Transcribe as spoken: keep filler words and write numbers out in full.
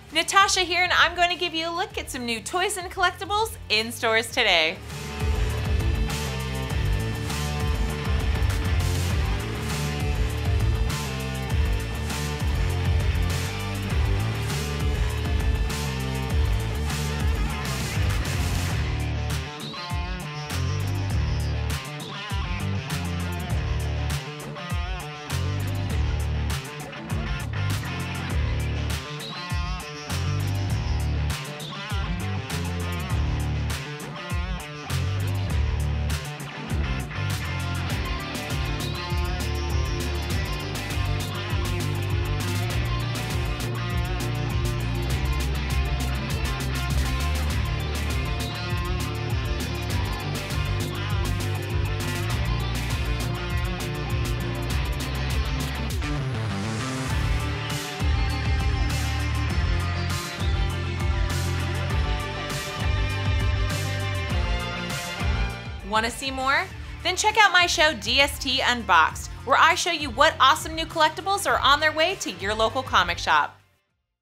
Natasha here, and I'm going to give you a look at some new toys and collectibles in stores today. Want to see more? Then check out my show D S T Unboxed, where I show you what awesome new collectibles are on their way to your local comic shop.